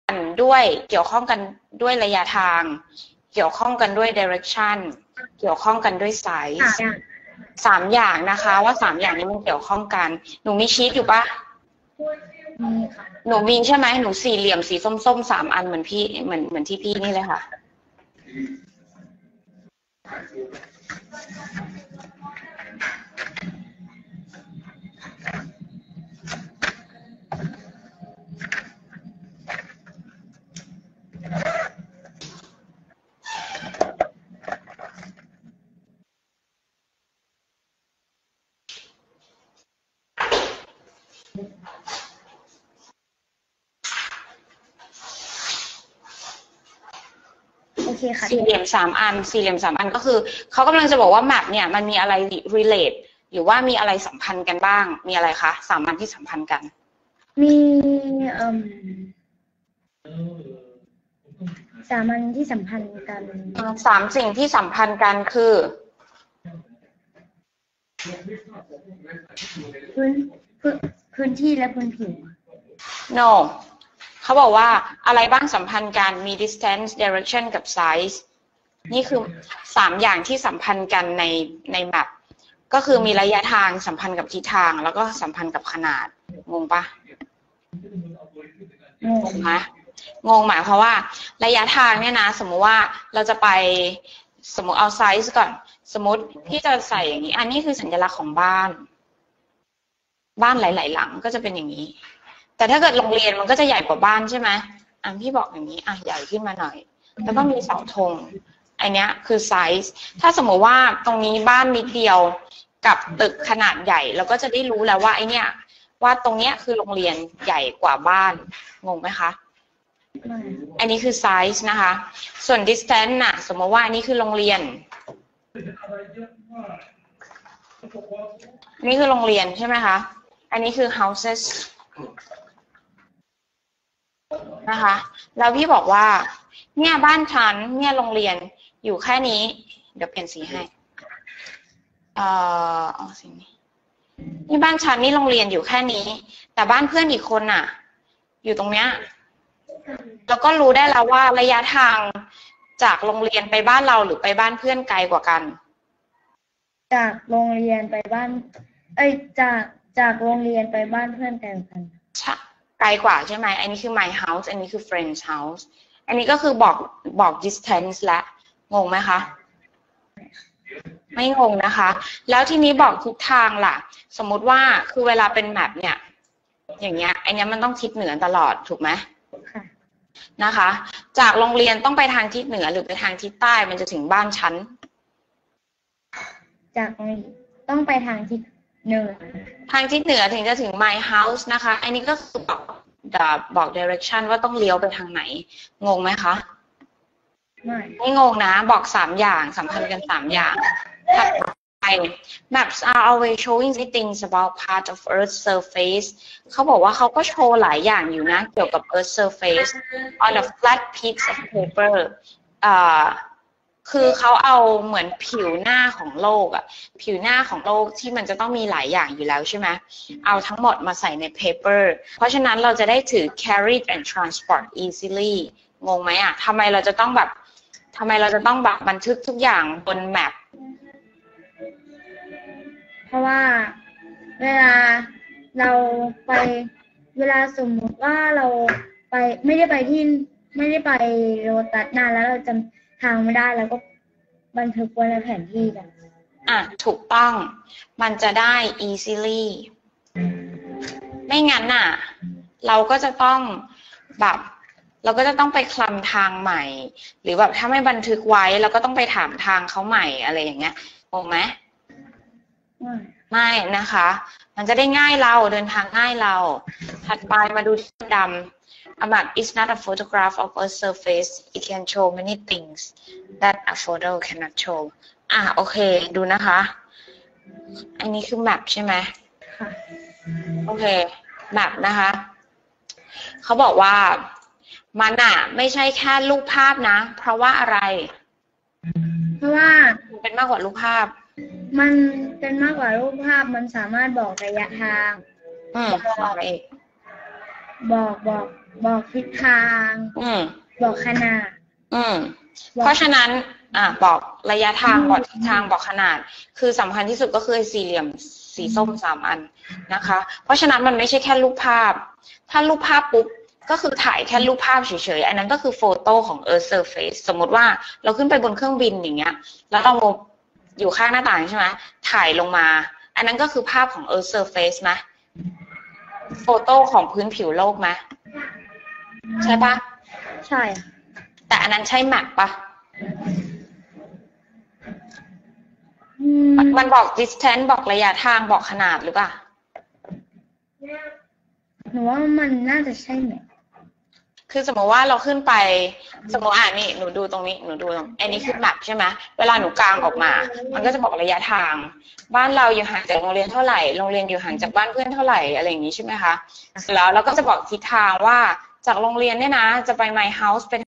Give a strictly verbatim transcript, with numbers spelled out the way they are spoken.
กันด้วยเกี่ยวข้องกันด้วยระยะทางเกี่ยวข้องกันด้วย direction เกี่ยวข้องกันด้วย size สามอย่างนะคะว่าสามอย่างนี้มันเกี่ยวข้องกันหนูมีชีทอยู่ปะหนูมีใช่ไหมหนูสี่เหลี่ยมสีส้มๆสามอันเหมือนพี่เหมือนเหมือนที่พี่นี่เลยค่ะสี่เหลี่ยมสามอันสี่เหลี่ยมสามอันก็คือเขากำลังจะบอกว่าแมปเนี่ยมันมีอะไร relate หรือว่ามีอะไรสัมพันธ์กันบ้างมีอะไรคะสามอันที่สัมพันธ์กันมีสามอันที่สัมพันธ์กันสามสิ่งที่สัมพันธ์กันคือพื้นพื้นที่และพื้นผิว noเขาบอกว่าอะไรบ้างสัมพันธ์กันมี distance direction กับ size นี่คือสามอย่างที่สัมพันธ์กันในในแมปก็คือมีระยะทางสัมพันธ์กับทิศทางแล้วก็สัมพันธ์กับขนาดงงปะงงไหมงงหมายเพราะว่าระยะทางเนี่ยนะสมมุติว่าเราจะไปสมมุติเอา size ก่อนสมมติที่จะใส่อย่างนี้อันนี้คือสัญลักษณ์ของบ้านบ้านหลายๆหลังก็จะเป็นอย่างนี้แต่ถ้าเกิดโรงเรียนมันก็จะใหญ่กว่าบ้านใช่ไหมอ่ะพี่บอกอย่างนี้อ่ะใหญ่ขึ้นมาหน่อยแล้วก็มีเสาธงอันนี้คือไซส์ถ้าสมมติว่าตรงนี้บ้านนิดเดียวกับตึกขนาดใหญ่เราก็จะได้รู้แล้วว่าไอเนี้ยว่าตรงเนี้ยคือโรงเรียนใหญ่กว่าบ้านงงไหมคะอันนี้คือไซส์นะคะส่วน distance น่ะสมมติว่าอันนี้คือโรงเรียนนี่คือโรงเรียนใช่ไหมคะอันนี้คือ housesนะคะแล้วพี่บอกว่าเนี่ยบ้านฉันเนี่ยโรงเรียนอยู่แค่นี้เดี๋ยวเปลี่ยนสีให้เอ่อเอาสีนี้นี่บ้านฉันนี่โรงเรียนอยู่แค่นี้แต่บ้านเพื่อนอีกคนน่ะอยู่ตรงเนี้ยแล้วก็รู้ได้แล้วว่าระยะทางจากโรงเรียนไปบ้านเราหรือไปบ้านเพื่อนไกลกว่ากันจากโรงเรียนไปบ้านเอ้ยจากจากโรงเรียนไปบ้านเพื่อนไกลกว่ากันใช่ไกลกว่าใช่ไหมอันนี้คือ my house อันนี้คือ friend's house อันนี้ก็คือบอกบอก distance และงงไหมคะไม่งงนะคะแล้วทีนี้บอกทิศทางล่ะสมมุติว่าคือเวลาเป็นแมปเนี่ยอย่างเงี้ยอันนี้มันต้องทิศเหนือตลอดถูกไหมนะคะจากโรงเรียนต้องไปทางทิศเหนือหรือไปทางทิศใต้มันจะถึงบ้านชั้นจากต้องไปทางทิศเหนือทางทิศเหนือถึงจะถึง my house นะคะอันนี้ก็คือบอกบอก direction ว่าต้องเลี้ยวไปทางไหนงงไหมคะไม่ไม่งงนะบอกสามอย่างสัมพันธ์กันสามอย่างถัดไป maps are always showing things about part of Earth's surface เขาบอกว่าเขาก็โชว์หลายอย่างอยู่นะเกี่ยวกับ Earth's surface on a flat piece of paper อ่าคือเขาเอาเหมือนผิวหน้าของโลกอะผิวหน้าของโลกที่มันจะต้องมีหลายอย่างอยู่แล้วใช่ไหมเอาทั้งหมดมาใส่ใน paper เพราะฉะนั้นเราจะได้ถือ carry and transport easily งงไหมอะทำไมเราจะต้องแบบทำไมเราจะต้องแบบบันทึกทุกอย่างบนแมปเพราะว่าเวลาเราไปเวลาสมมติว่าเราไปไม่ได้ไปที่ไม่ได้ไปโรตัสนานแล้วเราจำทางไม่ได้แล้วก็บันทึกไว้ในแผนที่กันอ่ะถูกต้องมันจะได้ easily ไม่งั้นน่ะเราก็จะต้องแบบเราก็จะต้องไปคลำทางใหม่หรือแบบถ้าไม่บันทึกไว้เราก็ต้องไปถามทางเขาใหม่อะไรอย่างเงี้ยงงไหมไม่ไม่นะคะมันจะได้ง่ายเราเดินทางง่ายเราถัดไปมาดูที่ดำA map is not a photograph of a surface. It can show many things that a photo cannot show. อ่ะโอเคดูนะคะอันนี้คือแมปใช่ไหมค่ะโอเคแมปนะคะเขาบอกว่ามันอ่ะไม่ใช่แค่รูปภาพนะเพราะว่าอะไรเพราะว่ามันเป็นมากกว่ารูปภาพมันเป็นมากกว่ารูปภาพมันสามารถบอกระยะทางอืมบอกอะไรอีกบอกบอกบอกทิศทางอืมบอกขนาดอืมบอกเพราะฉะนั้น อ่ะบอกระยะทางบอกทิศทางบอกขนาด คือสำคัญที่สุดก็คือสี่เหลี่ยมสีส้มสามอันนะคะ เพราะฉะนั้นมันไม่ใช่แค่รูปภาพ ถ้ารูปภาพปุ๊บก็คือถ่ายแค่รูปภาพเฉยๆอันนั้นก็คือโฟโต้ของ Earth Surface สมมติว่าเราขึ้นไปบนเครื่องบินอย่างเงี้ยแล้วเราอยู่ข้างหน้าต่างใช่ไหมถ่ายลงมาอันนั้นก็คือภาพของ Earth Surface ไหมโฟโต้ของพื้นผิวโลกไหมใช่ปะใช่แต่อันนั้นใช่แมปปะอืมมันบอก distance บอกระยะทางบอกขนาดหรือเปล่าหนูว่ามันน่าจะใช่ไหมคือสมมติว่าเราขึ้นไปสมมติอ่านี่หนูดูตรงนี้หนูดูตรงอันนี้คือแมปใช่ไหมเวลาหนูกางออกมา มันก็จะบอกระยะทาง บ้านเราอยู่ห่างจากโรงเรียนเท่าไหร่โรงเรียนอยู่ห่างจากบ้านเพื่อนเท่าไหร่อะไรอย่างนี้ใช่ไหมคะเสร็จแล้วเราก็จะบอกทิศทางว่าจากโรงเรียนเนี่ยนะจะไป my house เป็น